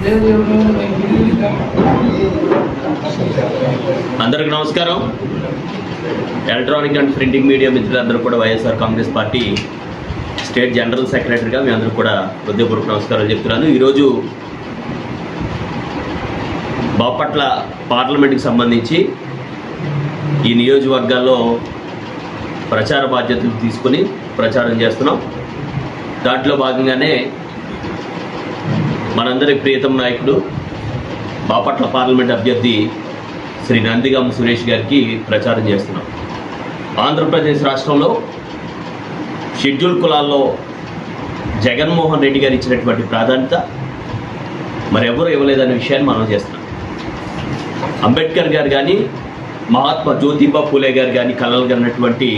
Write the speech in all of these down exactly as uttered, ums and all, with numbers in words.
అందరికి నమస్కారం. Electronic and printing media మిత్రులందరూ కూడా YSR Congress party state general సెక్రటరీగా మీ అందరూ కూడా హృదయపూర్వక నమస్కారాలు చెప్తున్నాను. ఈరోజు బాపట్ల పార్లమెంట్కి సంబంధించి ఈ నియోజకవర్గాల్లో ప్రచార బాధ్యతలు తీసుకుని ప్రచారం చేస్తున్నాం. దాంట్లో భాగంగానే మనందరి ప్రియతమ నాయకుడు బాపట్ల పార్లమెంట్ అభ్యర్థి శ్రీ నందిగం సురేష్ గారికి ప్రచారం చేస్తున్నాం. ఆంధ్రప్రదేశ్ రాష్ట్రంలో షెడ్యూల్ కులాల్లో జగన్మోహన్ రెడ్డి గారు ఇచ్చినటువంటి ప్రాధాన్యత మరెవరూ ఇవ్వలేదనే విషయాన్ని మనం చేస్తున్నాం. అంబేద్కర్ గారు కానీ మహాత్మా జ్యోతిబా పూలే గారు కానీ కలలు కన్నటువంటి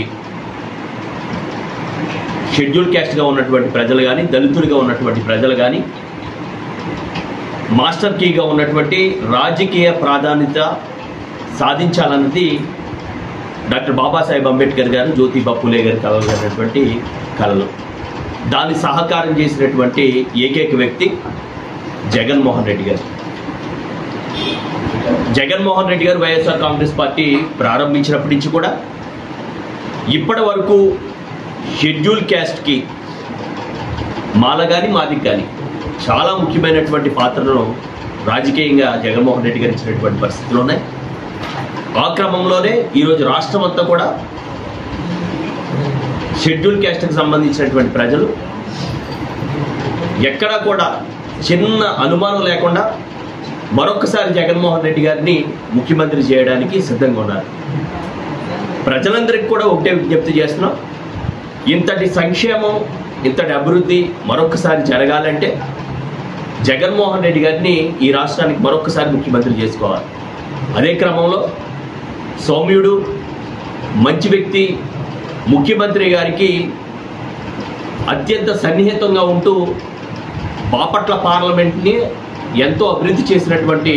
షెడ్యూల్ క్యాస్ట్గా ఉన్నటువంటి ప్రజలు కానీ, దళితులుగా ఉన్నటువంటి ప్రజలు కానీ, మాస్టర్ కీగా ఉన్నటువంటి రాజకీయ ప్రాధాన్యత సాధించాలన్నది డాక్టర్ బాబాసాహెబ్ అంబేద్కర్ గారు, జ్యోతిబా పూలే గారు కలలు కన్నటువంటి కళలు. దాన్ని సహకారం చేసినటువంటి ఏకైక వ్యక్తి జగన్మోహన్ రెడ్డి గారు. జగన్మోహన్ రెడ్డి గారు వైఎస్ఆర్ కాంగ్రెస్ పార్టీ ప్రారంభించినప్పటి నుంచి కూడా ఇప్పటి వరకు షెడ్యూల్ క్యాస్ట్కి మాల కానీ మాదికి కానీ చాలా ముఖ్యమైనటువంటి పాత్రను రాజకీయంగా జగన్మోహన్ రెడ్డి గారు ఇచ్చినటువంటి పరిస్థితులు ఉన్నాయి. ఆ క్రమంలోనే ఈరోజు రాష్ట్రం అంతా కూడా షెడ్యూల్ క్యాస్ట్కి సంబంధించినటువంటి ప్రజలు ఎక్కడా కూడా చిన్న అనుమానం లేకుండా మరొకసారి జగన్మోహన్ రెడ్డి గారిని ముఖ్యమంత్రి చేయడానికి సిద్ధంగా ఉన్నారు. ప్రజలందరికీ కూడా ఒకటే విజ్ఞప్తి చేస్తున్నాం, ఇంతటి సంక్షేమం, ఇంతటి అభివృద్ధి మరొకసారి జరగాలంటే జగన్మోహన్ రెడ్డి గారిని ఈ రాష్ట్రానికి మరొకసారి ముఖ్యమంత్రి చేసుకోవాలి. అదే క్రమంలో సౌమ్యుడు, మంచి వ్యక్తి, ముఖ్యమంత్రి గారికి అత్యంత సన్నిహితంగా ఉంటూ బాపట్ల పార్లమెంట్ని ఎంతో అభివృద్ధి చేసినటువంటి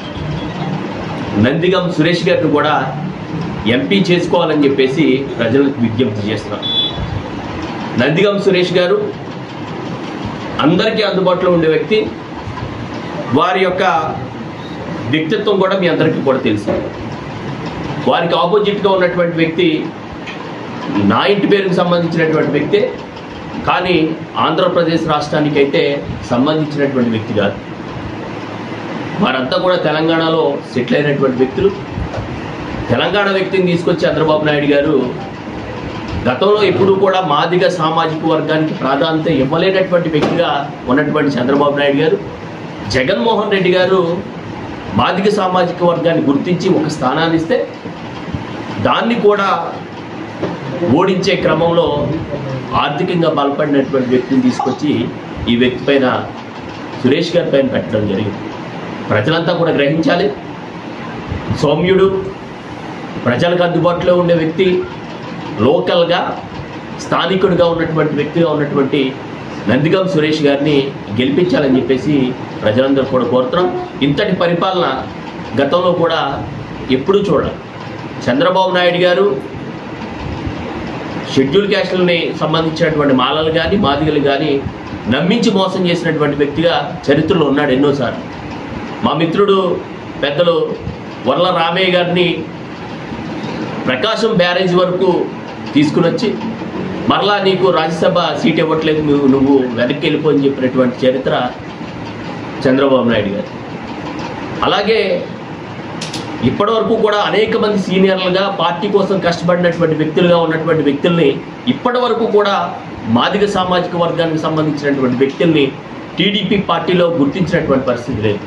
నందిగం సురేష్ గారిని కూడా ఎంపీ చేసుకోవాలని చెప్పేసి ప్రజలకు విజ్ఞప్తి చేస్తున్నాం. నందిగం సురేష్ గారు అందరికీ అందుబాటులో ఉండే వ్యక్తి. వారి యొక్క వ్యక్తిత్వం కూడా మీ అందరికీ కూడా తెలుసు. వారికి ఆపోజిట్గా ఉన్నటువంటి వ్యక్తి నా ఇంటి పేరుకు సంబంధించినటువంటి వ్యక్తే, కానీ ఆంధ్రప్రదేశ్ రాష్ట్రానికి అయితే సంబంధించినటువంటి వ్యక్తి కాదు. వారంతా కూడా తెలంగాణలో సెటిల్ అయినటువంటి వ్యక్తులు. తెలంగాణ వ్యక్తిని తీసుకొచ్చి చంద్రబాబు నాయుడు గారు గతంలో ఎప్పుడూ కూడా మాదిగ సామాజిక వర్గానికి ప్రాధాన్యత ఇవ్వలేనటువంటి వ్యక్తిగా ఉన్నటువంటి చంద్రబాబు నాయుడు గారు, జగన్మోహన్ రెడ్డి గారు మాదిగ సామాజిక వర్గాన్ని గుర్తించి ఒక స్థానాన్ని ఇస్తే దాన్ని కూడా ఓడించే క్రమంలో ఆర్థికంగా బలపడినటువంటి వ్యక్తిని తీసుకొచ్చి ఈ వ్యక్తి పైన, సురేష్ గారి పైన పెట్టడం జరిగింది. ప్రజలంతా కూడా గ్రహించాలి. సౌమ్యుడు, ప్రజలకు అందుబాటులో ఉండే వ్యక్తి, లోకల్గా స్థానికుడిగా ఉన్నటువంటి వ్యక్తిగా ఉన్నటువంటి నందిగం సురేష్ గారిని గెలిపించాలని చెప్పేసి ప్రజలందరూ కూడా కోరుతున్నాం. ఇంతటి పరిపాలన గతంలో కూడా ఎప్పుడూ చూడాలి. చంద్రబాబు నాయుడు గారు షెడ్యూల్ క్యాస్ట్లని సంబంధించినటువంటి మాలలు కానీ, మాదిగలు కానీ నమ్మించి మోసం చేసినటువంటి వ్యక్తిగా చరిత్రలో ఉన్నాడు ఎన్నోసార్లు. మా మిత్రుడు పెద్దలు వర్ల రామయ్య గారిని ప్రకాశం బ్యారేజ్ వరకు తీసుకుని వచ్చి మరలా నీకు రాజ్యసభ సీట్ ఇవ్వట్లేదు, నువ్వు నువ్వు వెనక్కి వెళ్ళిపో అని చెప్పినటువంటి చరిత్ర చంద్రబాబు నాయుడు గారు. అలాగే ఇప్పటివరకు కూడా అనేక మంది సీనియర్లుగా పార్టీ కోసం కష్టపడినటువంటి వ్యక్తులుగా ఉన్నటువంటి వ్యక్తుల్ని ఇప్పటి వరకు కూడా మాదిగ సామాజిక వర్గానికి సంబంధించినటువంటి వ్యక్తుల్ని టీడీపీ పార్టీలో గుర్తించినటువంటి పరిస్థితి లేదు.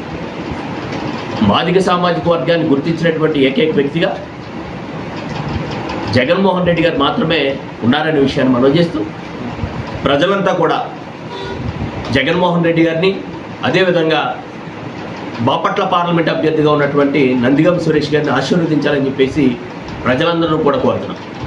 మాదిగ సామాజిక వర్గాన్ని గుర్తించినటువంటి ఏకైక వ్యక్తిగా జగన్మోహన్ రెడ్డి గారు మాత్రమే ఉన్నారనే విషయాన్ని మనం చేస్తూ ప్రజలంతా కూడా జగన్మోహన్ రెడ్డి గారిని, అదేవిధంగా బాపట్ల పార్లమెంట్ అభ్యర్థిగా ఉన్నటువంటి నందిగం సురేష్ గారిని ఆశీర్వదించాలని చెప్పేసి ప్రజలందరూ కూడా కోరుతున్నాం.